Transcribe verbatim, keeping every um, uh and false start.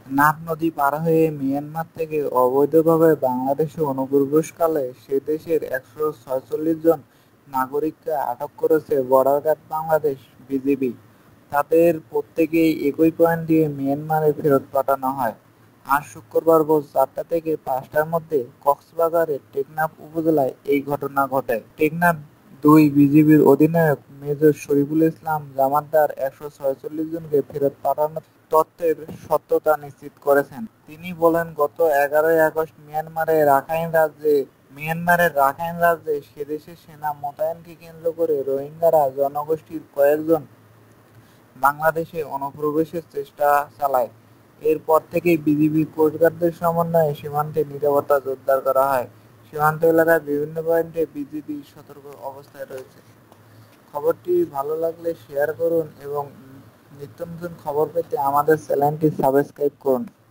নাফ নদী পার হয়ে মিয়ানমার থেকে অবৈধভাবে বাংলাদেশে অনুপ্রবেশকালে সে দেশের একশো ছয়চল্লিশ জন নাগরিককে আটক করেছে বর্ডার গার্ড বাংলাদেশ বিজিবি। তাদের প্রত্যেকেই একই পয়েন্ট দিয়ে মিয়ানমারে ফেরত পাঠানো হয়। আজ শুক্রবার ভোর চারটা থেকে পাঁচটার মধ্যে কক্সবাজারের টেকনাফ উপজেলায় এই ঘটনা ঘটে। টেকনাফ দুই বিজিবির অধিনায়ক মেজর শরীফুল ইসলাম জামাতদার একশো ছয়চল্লিশ জনকে ফেরত পাঠানোর তথ্যের সত্যতা নিশ্চিত করেছেন। তিনি বলেন, গত এগারোই আগস্ট মিয়ানমারের রাখাইন রাজ্যে মিয়ানমারের রাখাইন রাজ্যে সেদেশের সেনা মোতায়েনকে কেন্দ্র করে রোহিঙ্গারা জনগোষ্ঠীর কয়েকজন বাংলাদেশে অনুপ্রবেশের চেষ্টা চালায়। এরপর থেকেই বিজিবি কোস্টগার্ডদের সমন্বয়ে সীমান্তে নিরাপত্তা জোরদার করা হয়। সীমান্ত এলাকার বিভিন্ন পয়েন্টে বিজিবি সতর্ক অবস্থায় রয়েছে। খবরটি ভালো লাগলে শেয়ার করুন এবং নিত্য নতুন খবর পেতে আমাদের চ্যানেলটি সাবস্ক্রাইব করুন।